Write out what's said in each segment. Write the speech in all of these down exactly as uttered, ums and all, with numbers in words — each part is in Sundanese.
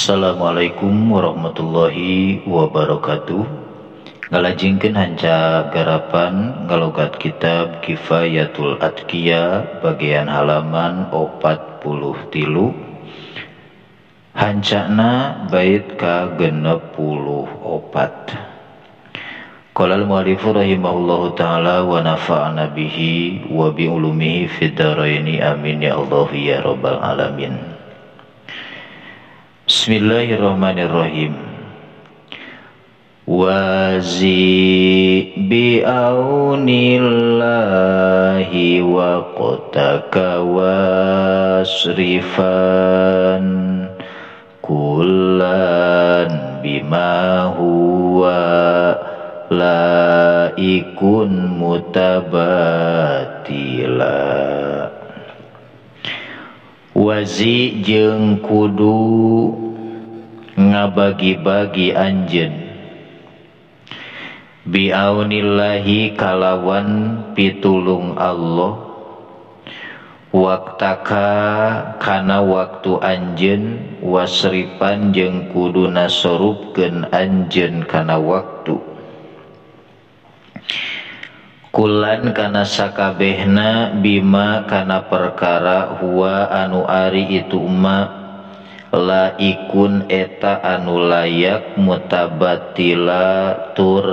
Assalamualaikum warahmatullahi wabarakatuh. Ngalajengkeun hanca garapan ngalogat kitab Kifayatul Atqiya bagian halaman opat puluh tilu. Hancana bait ka genep puluh opat. Qala al-mu'allifu rahimahullahu ta'ala wa nafa'ana bihi wa bi ulumihi fid dharaini amin ya Allah ya rabbal alamin. Bismillahirrahmanirrahim. Wazi bi'aunillahi wa qataka wasrifan kullan bima huwa laikun mutabatila. Wazi jeung kudu ngabagi-bagi anjeun bi'aunillahi kalawan pitulung Allah waktaka kana waktu anjeun wasrifan jeung kudu nasorupkeun anjeun kana waktu kulan kana sakabehna bima kana perkara huwa anu ari itu ma laikun eta anu layak mutabatila tur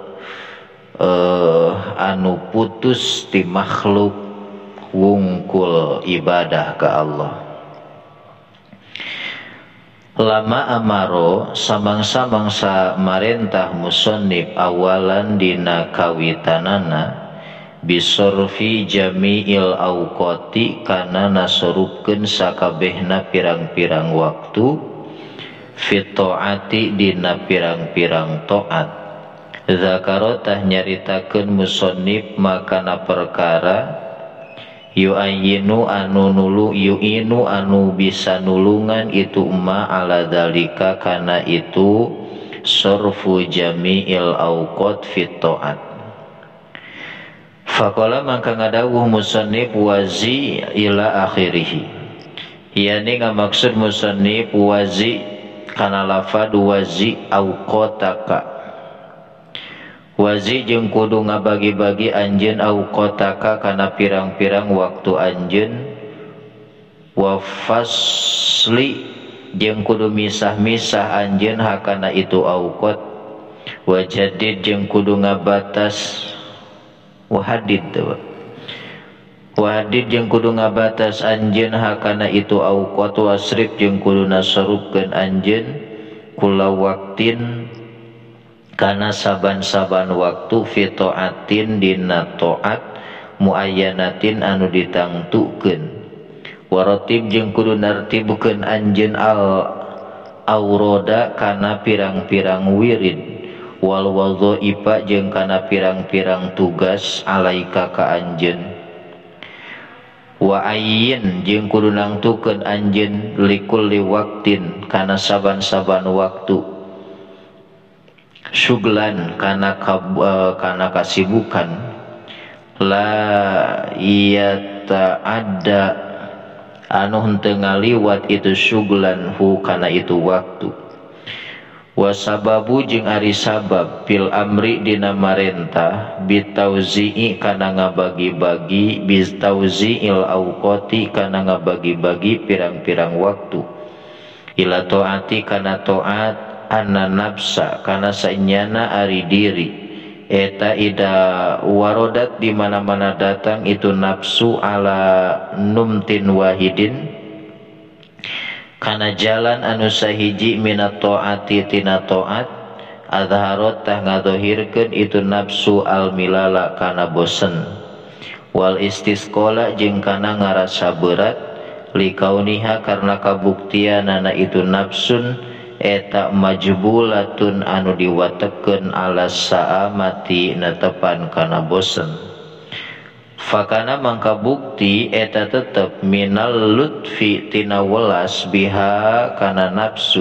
uh, anu putus ti makhluk wungkul ibadah ka Allah. Lama amaro samang-samangsa marentah musannif awalan dina kawitanana bisorfi jami'il awqati kana nasorupkeun sakabehna pirang-pirang waktu fit taati dina pirang-pirang taat. Zakaro tah nyaritakeun musannif makana perkara yu'ayinu anu nulu yu'inu anu bisa nulungan itu ma ala dalika kana itu sorfu jami'il awqat fit ta'at. Faqala mangka ngadawuh musannif wazi ila akhirih. Yani ngamaksud musannif wazi kana lafad wazi awqataka. Wazi jeung kudu ngabagi-bagi anjeun awqataka kana pirang-pirang waktu anjeun wa fasli jeung kudu misah-misah anjeun hakana itu awqat wa jadid jeung kudu ngabatas wahadid wahadid jeung kudu ngabatas anjeun hakana itu awqat wasrif jeung kudu nasorupkeun anjeun kula waktin kana saban-saban waktu fi ta'atin dina ta'at muayyanatin anu ditangtukeun waratib jeung kudu nartibkeun anjeun al auroda kana pirang-pirang wirid wal wadhaifa jeung kana pirang-pirang tugas alaika ka anjeun wa ayyin jeung kudu nangtukeun anjeun likulli waqtin kana saban-saban waktu syuglan kana uh, kana kasibukan la iyata ada anu henteu ngaliwat itu syuglan hu kana itu waktu wasababu jeung ari sabab fil amri dina marentah bitauzi'i kana ngabagi-bagi bitauzi'il awqati kana ngabagi-bagi pirang-pirang waktu ila taati kana taat anna nafsa kana sanyana ari diri eta ida warodat di mana-mana datang itu nafsu ala numtin wahidin kana jalan anu sahiji minat taati tina taat adharot tah ngadohirkeun itu nafsu al milala kana bosen wal istisqala jeung kana ngarasa berat likauniha karena kabuktianana itu nafsun eta majbulatun anu diwatekeun ala saamati netepan kana bosen fakana mangka bukti eta tetep minal lutfi tina welas biha kana nafsu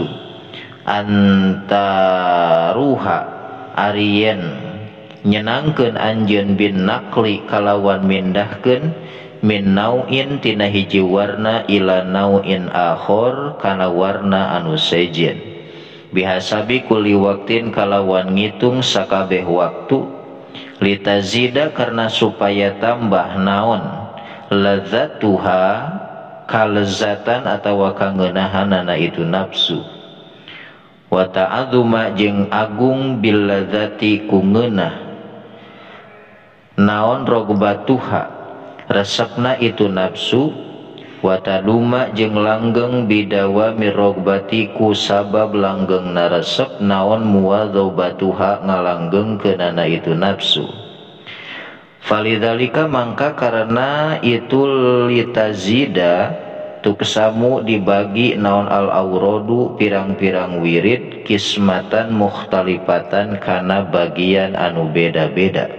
antaruha arien nyenangkeun anjeun bin nakli kalawan mindahkeun min nau'in tina hiji warna ila nau'in akhor kana warna anu sejen bihasabi kulli waktin kalawan ngitung sakabeh waktu litazida karena supaya tambah naon ladzatuha kalezatan atawa kangeunahanana itu nafsu wa ta'adzuma jeung agung bil ladzati ku ngeunah naon rogbatuha resepna itu nafsu wa taluma jeung langgeng bidawa mirogbati ku sabab langgeng na resep naon muwadzabatuha ngalanggeng keunana itu nafsu falidzalika mangka karena itu litazida tuksamu dibagi naon al auradu pirang-pirang wirid kismatan mukhtalifatan kana bagian anu beda-beda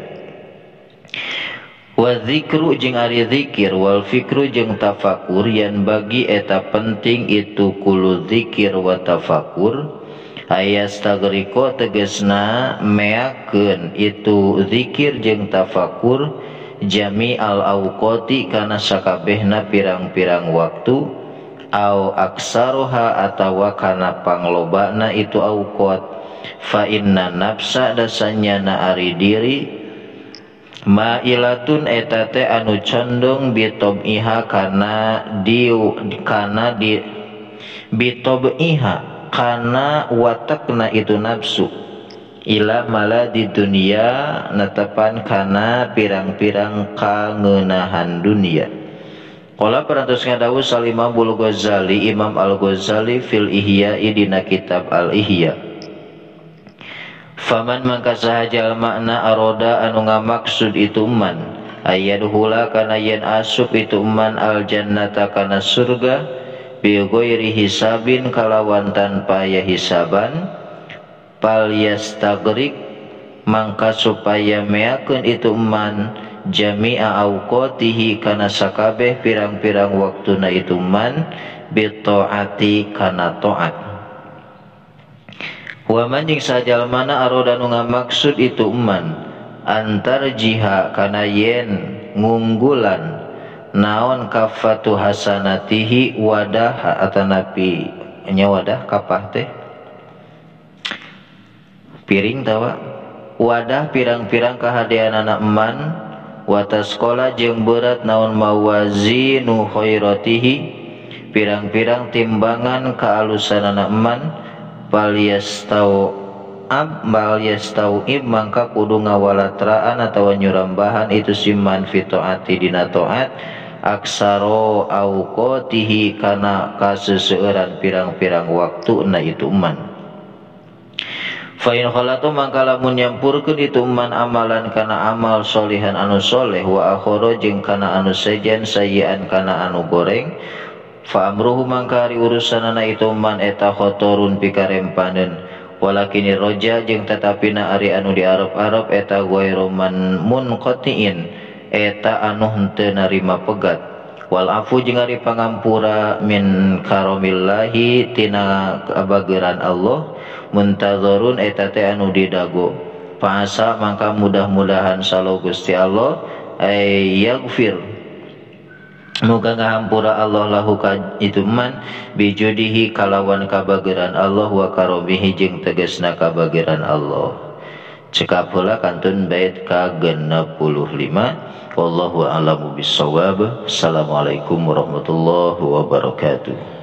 wa dzikru jeung ari zikir wal fikru jeung tafakur yang bagi eta penting itu kulu zikir wa tafakur ayastagriko tegesna meakeun itu zikir jeung tafakur jami al auqati kana sakabehna pirang-pirang waktu au aksaroha atawa kana panglobana itu auqat fa inna nafsa dasanyana ari diri mailatun eta teh anu condong bitobiha kana diu kana di bitobiha kana watakna itu nafsu ila mala di dunia natapan kana pirang-pirang kangeunahan dunia. Qala parantos ngadawu Salimah Bul Ghazali Imam Al-Ghazali fil Ihya'i dina kitab Al-Ihya. Faman mangka sahaja makna aroda anu ngamaksud itu man ayadhula kana yen asup itu man al jannata kana surga bi ghairi hisabin kalawan tanpa ya hisaban pal yastagrik mangka supaya meakeun itu man jami'a auqatihi kana sakabeh pirang-pirang waktuna itu man bi taati kana taat. Wa man jeung sajalmana aroda nu ngamaksud itu man antar jiha kana yen ngunggulan naon kafatu hasanatihi wadah atanapi nya wadah kapah teh piring tawa wadah pirang-pirang kahadeanana man wa tasqala jeung berat naon mawazinu khairatihi pirang-pirang timbangan kaalusanana man bal yastau ab bal yastau ib mangka kudu ngawalatraan atawa nyurambahan itu siman fi taati dina taat aksaro auqatihi kana kaseseueuran pirang-pirang waktuna itu man fa in khalatu mangka lamun nyampurkeun itu man amalan kana amal solihan anu soleh wa akhara jeung kana anu sejen sayyian kana anu goreng fa amruhu mangkari urusanana itu man eta khotorun pikarempaneun walakin roja jeung tetapina ari anu diarep-arep eta ghairu man munqatiin eta anu henteu narima pegat wal afu jeung ari pangampura min karamillahi tina kabageuran Allah muntazarun eta teh anu didago paasa mangka mudah-mudahan salo Gusti Allah ay yaghfir moga ngahampura Allah lahu ka itu man bijudihi kalawan kabageuran Allah wa karomihi jeung tegasna kabageuran Allah. Cekap heula kantun bait ka genep puluh lima. Wallahu a'lamu bissawab. Assalamualaikum warahmatullahi wabarakatuh.